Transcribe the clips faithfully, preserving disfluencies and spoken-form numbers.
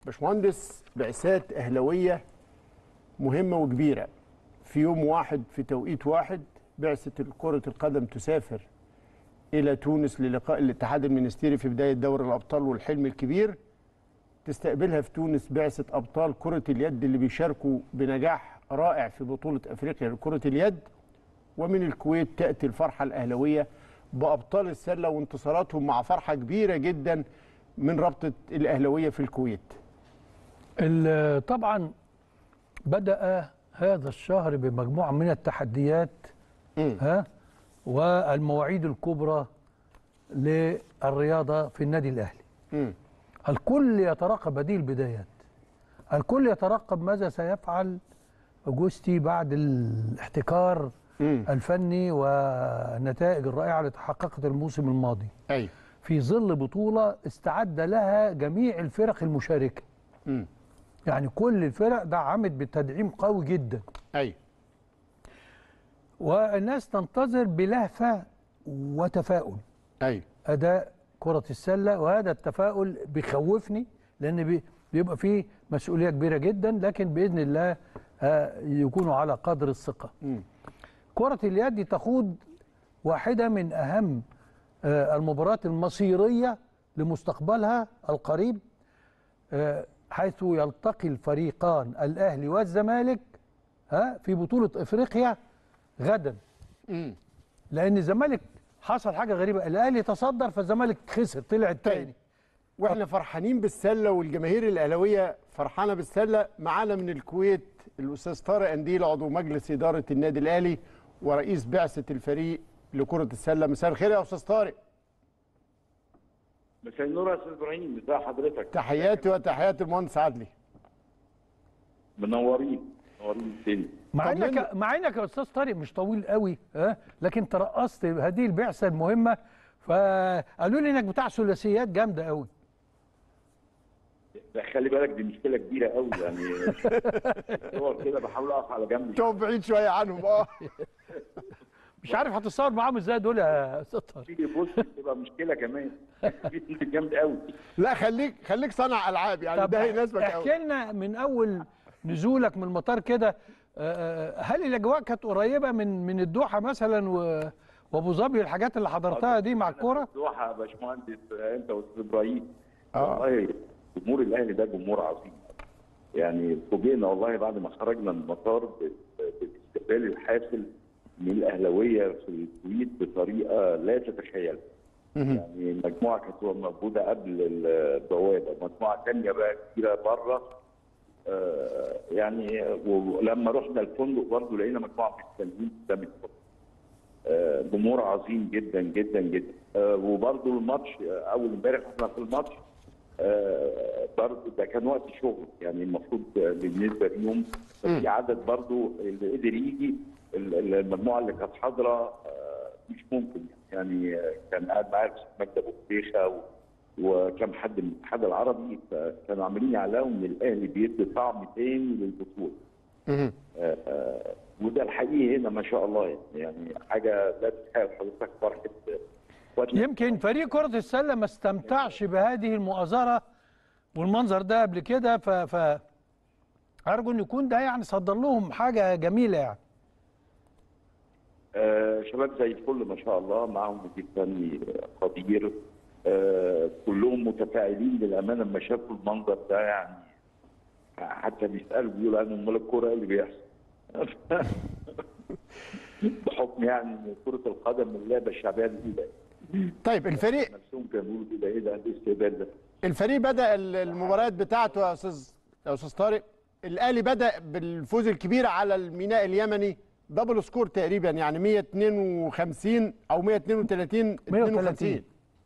باشمهندس، بعثات أهلوية مهمة وكبيرة في يوم واحد في توقيت واحد. بعثة كرة القدم تسافر إلى تونس للقاء الاتحاد المنستيري في بداية دوري الأبطال والحلم الكبير. تستقبلها في تونس بعثة أبطال كرة اليد اللي بيشاركوا بنجاح رائع في بطولة أفريقيا لكرة اليد. ومن الكويت تأتي الفرحة الأهلوية بأبطال السلة وانتصاراتهم مع فرحة كبيرة جدا من رابطة الأهلوية في الكويت. طبعا بدأ هذا الشهر بمجموعة من التحديات م. ها والمواعيد الكبرى للرياضة في النادي الأهلي. م. الكل يترقب هذه البدايات، الكل يترقب ماذا سيفعل أوجوستي بعد الاحتكار م. الفني والنتائج الرائعة اللي تحققت الموسم الماضي. أي. في ظل بطولة استعد لها جميع الفرق المشاركة. م. يعني كل الفرق دعمت بتدعيم قوي جدا. أي. والناس تنتظر بلهفة وتفاؤل. أي. أداء كرة السلة، وهذا التفاؤل بيخوفني لأن بيبقى فيه مسؤولية كبيرة جدا، لكن بإذن الله يكونوا على قدر الثقة. م. كرة اليد تخوض واحدة من أهم المباريات المصيرية لمستقبلها القريب، حيث يلتقي الفريقان الأهلي والزمالك ها في بطولة إفريقيا غدا. م. لأن الزمالك حصل حاجة غريبة، الأهلي تصدر فالزمالك خسر طلع الثاني. واحنا فرحانين بالسلة والجماهير الأهلاوية فرحانة بالسلة. معانا من الكويت الأستاذ طارق أنديل عضو مجلس إدارة النادي الأهلي ورئيس بعثة الفريق لكرة السلة. مساء الخير يا أستاذ طارق. مساء النور يا استاذ ابراهيم، ازي حضرتك؟ تحياتي وتحيات المهندس عدلي. منورين منورين الدنيا. مع انك مع انك يا استاذ طارق مش طويل قوي ها، لكن ترأست هذه البعثه المهمه، فقالوا لي انك بتاع ثلاثيات جامده قوي. لا خلي بالك دي مشكله كبيره قوي يعني. صور كده بحاول اقف على جنب. تقف بعيد شويه عنهم. اه مش عارف هتتصور معاهم ازاي دول يا استاذ طارق. تيجي بص تبقى مشكله كمان. جامد قوي. لا خليك خليك صانع العاب يعني، ده هيناسبك قوي. احكي لنا من اول نزولك من المطار كده، هل الاجواء كانت قريبه من من الدوحه مثلا وابو ظبي، الحاجات اللي حضرتها دي مع الكوره؟ الدوحه يا باشمهندس انت واستاذ ابراهيم. اه والله جمهور الاهلي ده جمهور عظيم. يعني فوجئنا والله بعد ما خرجنا من المطار بالاستقبال الحافل من الاهلاويه في الكويت بطريقه لا تتخيل. يعني مجموعه كانت موجوده قبل البوابه، مجموعه ثانيه بقى كتيره بره. آه يعني ولما رحنا الفندق برضه لقينا مجموعه مستنيين قدام الفندق. آه جمهور عظيم جدا جدا جدا. آه وبرضه الماتش اول امبارح احنا في الماتش آه برضه ده كان وقت شغل، يعني المفروض بالنسبه ليهم في عدد برضه اللي قدر يجي. المجموعه اللي كانت حاضره آه مش ممكن يعني. كان قاعد معايا الاستاذ مجدي ابو فديخه وكم حد من الاتحاد العربي، فكانوا عاملين يعلقوا ان الاهلي بيدي طعم تاني للبطوله. آه آه وده الحقيقي هنا ما شاء الله يعني, يعني حاجه لا تتخيل حضرتك فرحه. يمكن فريق كره السله ما استمتعش بهذه المؤازره والمنظر ده قبل كده، ف ف ارجو ان يكون ده يعني صدر لهم حاجه جميله يعني. آه شباب زي الفل ما شاء الله، معاهم مدير فني قدير. آه كلهم متفاعلين للامانه لما شافوا المنظر ده، يعني حتى بيسالوا بيقولوا انا امال الكوره ايه اللي بيحصل؟ بحكم يعني ان كره القدم من اللعبه الشعبيه الاولى. طيب الفريق نفسهم كانوا بيقولوا كده ايه ده الاستقبال ده؟ الفريق بدا المباريات بتاعته يا استاذ يا استاذ طارق. الاهلي بدا بالفوز الكبير على الميناء اليمني، دبل سكور تقريبا يعني مية واتنين وخمسين او مية واتنين وتلاتين اتنين وخمسين.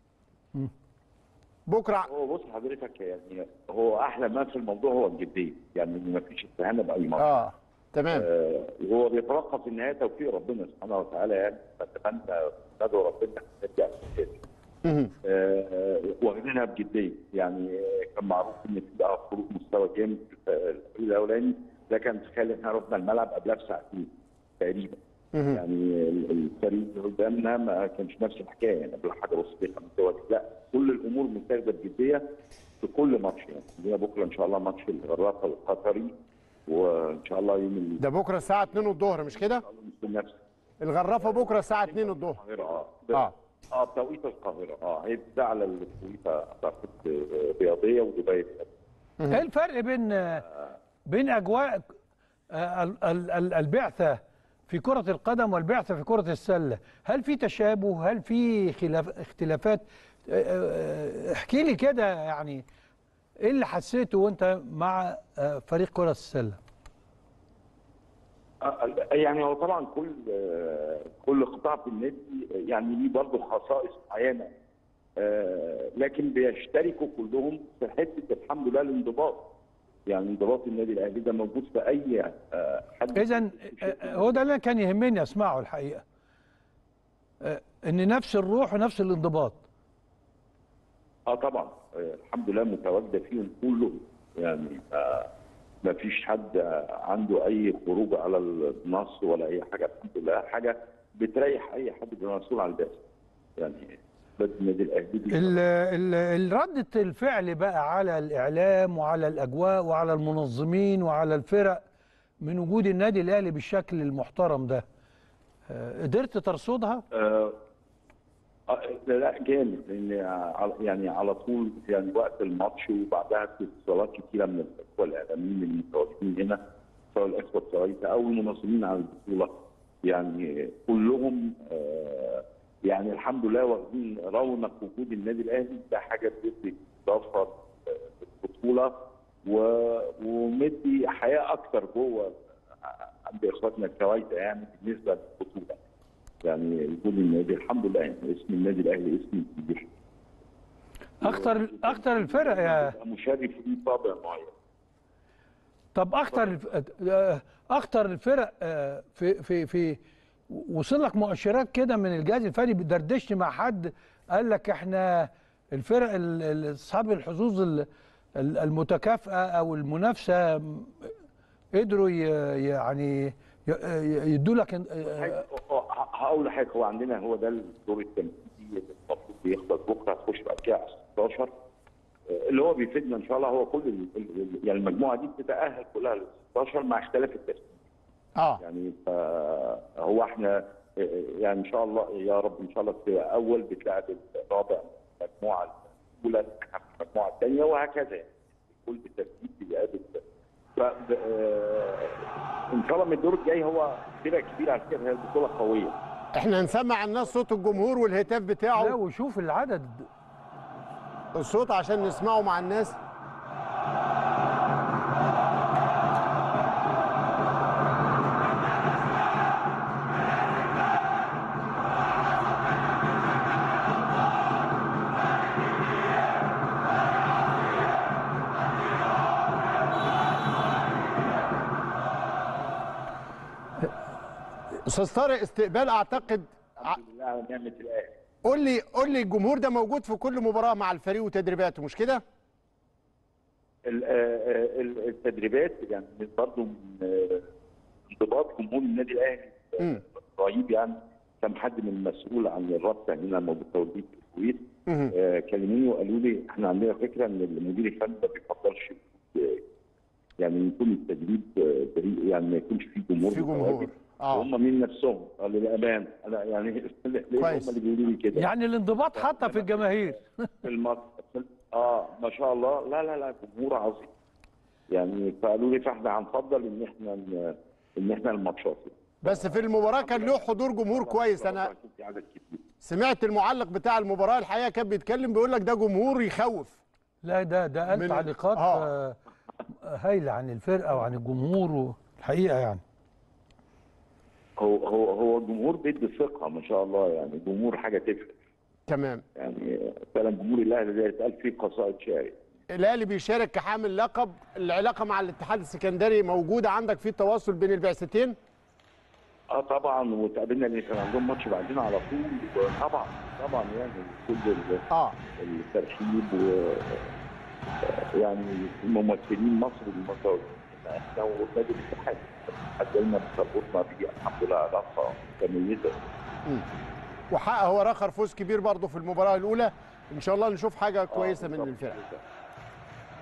بكره هو بص حضرتك يعني هو احلى ما في الموضوع هو الجديه، يعني ما فيش استهانه باي مرة. اه تمام. آه هو بيتوقف في النهايه توفيق ربنا سبحانه وتعالى، يعني نتمنى ندعو ربنا نرجع تاني. آه واخدينها بجديه، يعني كان معروف ان في بقى فروق مستوى جامد في الفريق الاولاني، لكن تخيل احنا رحنا الملعب قبلها بساعتين تقريبا. يعني الفريق اللي قدامنا ما كانش نفس الحكايه، يعني قبل حاجه بسيطه لا كل الامور متاخده بجديه. في كل ماتش. يعني عندنا بكره ان شاء الله ماتش الغرافه القطري، وان شاء الله يوم ال... ده بكره الساعه اتنين الظهر مش كده؟ نفس الغرافه بكره الساعه اتنين الظهر. اه اه اه بتوقيت القاهره. اه هيبدا على الكويت اعتقد رياضيه ودبي. ايه الفرق بين بين اجواء ال- ال- ال- البعثه في كره القدم والبعثه في كره السله؟ هل في تشابه؟ هل في خلاف اختلافات؟ اه، اه، احكي لي كده يعني ايه اللي حسيته وانت مع اه، فريق كره السله؟ آه، يعني هو طبعا كل آه، كل قطاع في النادي يعني ليه برضه خصائص معينه، آه، لكن بيشتركوا كلهم في حته الحمد لله الانضباط. يعني انضباط النادي الاهلي ده موجود في اي آه، حد. اذا هو ده اللي كان يهمني اسمعه الحقيقه، اه، ان نفس الروح ونفس الانضباط. اه طبعا آه، الحمد لله متواجده فيهم كلهم. يعني آه ما فيش حد آه، عنده اي خروج على النص ولا اي حاجه. الحمد لله حاجه بتريح اي حد بيبقى مسؤول عن البعثه. يعني بلد النادي الاهلي ال- ال- ال- ردة الفعل بقى على الإعلام وعلى الأجواء وعلى المنظمين وعلى الفرق من وجود النادي الأهلي بالشكل المحترم ده، آه، قدرت ترصدها؟ آه آه، لا جامد، لان على- يعني على طول يعني وقت الماتش وبعدها في اتصالات كثيره من الاخوه الاعلاميين المتواجدين هنا، سواء الاخوه الصعيدة او المنظمين على البطوله. يعني كلهم آه يعني الحمد لله واخدين رونق وجود النادي الاهلي. ده حاجه بتدي اضافه للبطوله و- ومدي حياه اكثر جوه عند اخواتنا الكويته يعني بالنسبه للبطوله. يعني وجود النادي الحمد لله، يعني اسم النادي الاهلي اسم كبير. أخطر أخطر الفرق يا مشرف ليه طابع معين. طب أخطر الف- آه، أخطر الفرق آه، في في في وصل لك مؤشرات كده من الجهاز الفني؟ دردشت مع حد قال لك إحنا الفرق ال- ال- أصحاب الحظوظ ال- ال- المتكافئة أو المنافسة قدروا ي- يعني يدوا لك هقول لحضرتك، هو عندنا هو ده الدور التمهيدي اللي المفروض بيخلص بكره، هتخش بعد كده على ستاشر اللي هو بيفيدنا ان شاء الله. هو كل ال- ال- يعني المجموعه دي بتتاهل كلها لل ستاشر مع اختلاف الترتيب. اه يعني هو احنا يعني ان شاء الله يا رب ان شاء الله تبقى اول بتلاعب الرابع المجموعه الاولى المجموعه الثانيه وهكذا. يعني كل بالترتيب بيقابل. ف ان شاء الله من الدور الجاي هو فرقه كبيره على فكره، هي البطوله قويه. احنا هنسمع الناس صوت الجمهور والهتاف لا بتاعه، وشوف العدد الصوت عشان نسمعه مع الناس. استاذ طارق، استقبال اعتقد الحمد لله على نعمه الاهلي. قول لي قول لي الجمهور ده موجود في كل مباراه مع الفريق وتدريباته مش كده؟ ال- آه، ال- التدريبات يعني برضه من آه، انضباط جمهور النادي الاهلي مم. رهيب. يعني كم حد من المسؤول عن الرابطه هنا موجود توجيه في الكويت مم. آه، كلموني وقالوا لي احنا عندنا فكره ان المدير الفني ما بيفضلش آه، يعني يكون التدريب آه، بريء، يعني ما يكونش فيه جمهور في جمهور. متواجد. اه هم من نفسهم قالوا للامان انا يعني ليه هم كويس. اللي بيقولوا لي كده يعني الانضباط حتى في الجماهير في المصر. اه ما شاء الله. لا لا لا جمهور عظيم. يعني فقالوا لي فاحنا هنفضل ان احنا ن- ان احنا الماتشات. بس في المباراه كان له حضور جمهور كويس. انا هيكون في عدد كبير. سمعت المعلق بتاع المباراه الحقيقه كان بيتكلم بيقول لك ده جمهور يخوف. لا ده ده قال من- تعليقات آه. آه، هايله عن الفرقه وعن الجمهور الحقيقه يعني. هو هو هو الجمهور بيدي ثقه ما شاء الله. يعني الجمهور حاجه تفرق. تمام. يعني فعلا جمهور الاهلي زي اتقال فيه قصائد شعري. الاهلي بيشارك كحامل لقب. العلاقه مع الاتحاد السكندري موجوده عندك في تواصل بين البعثتين؟ اه طبعا، وتقابلنا اللي كان عندهم ماتش بعدين على طول. طبعا طبعا يعني كل ال- اه الترحيب و يعني ممثلين مصر المتواجدين احنا ونادي الاتحاد. الاتحاد دايما بيربطنا بيه الحمد لله علاقه متميزه. مم. وحقق هو رخر فوز كبير برضه في المباراه الاولى. ان شاء الله نشوف حاجه كويسه آه من الفرق.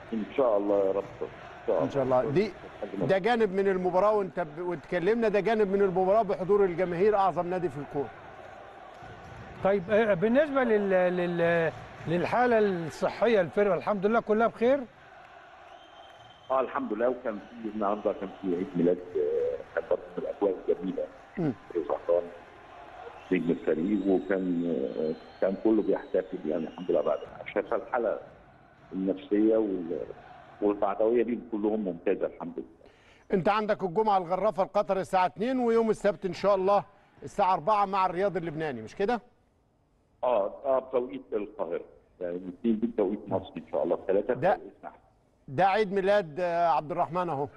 ان شاء الله يا رب. ان شاء الله ان شاء الله. دي ده جانب من المباراه، وانت ب- واتكلمنا ده جانب من المباراه بحضور الجماهير، اعظم نادي في الكوره. طيب آه، بالنسبه لل... لل... للحاله الصحيه الفرقه الحمد لله كلها بخير. اه الحمد لله. وكان في النهارده كان في عيد ميلاد، آه، كان برضه من الاجواء الجميله. مم. زهران نجم الفريق، وكان آه، كان كله بيحتفل يعني الحمد لله. بعد شايف الحاله النفسيه وال- والبعدويه دي كلهم ممتازه الحمد لله. انت عندك الجمعه الغرافه القطر الساعه اتنين، ويوم السبت ان شاء الله الساعه اربعة مع الرياض اللبناني، مش كده؟ اه اه بتوقيت القاهره، يعني الاثنين دي بتوقيت مصر ان شاء الله، ثلاثه ده- بتوقيت نحن. ده عيد ميلاد آه، عبد الرحمن اهو.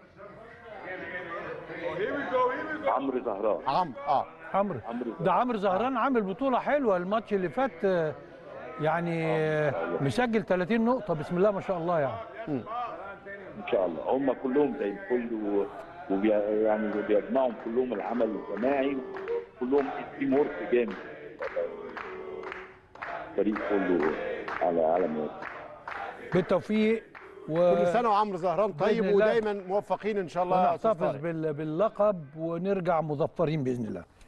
عمرو زهران. عمرو اه عمرو عمرو ده عمرو زهران عامل بطوله حلوه الماتش اللي فات، آه، يعني آه، مسجل ثلاثين نقطه بسم الله ما شاء الله يعني. ان شاء الله هم كلهم زي الفل، و- وبي يعني بيجمعهم كلهم العمل الجماعي، كلهم تيم ورك جامد. الفريق كله على على موافق. بالتوفيق و... كل سنه وعمرو زهران طيب، بإذن الله. ودايما موفقين ان شاء الله يا أستاذ ونحتفظ طارق. بال- باللقب ونرجع مظفرين باذن الله.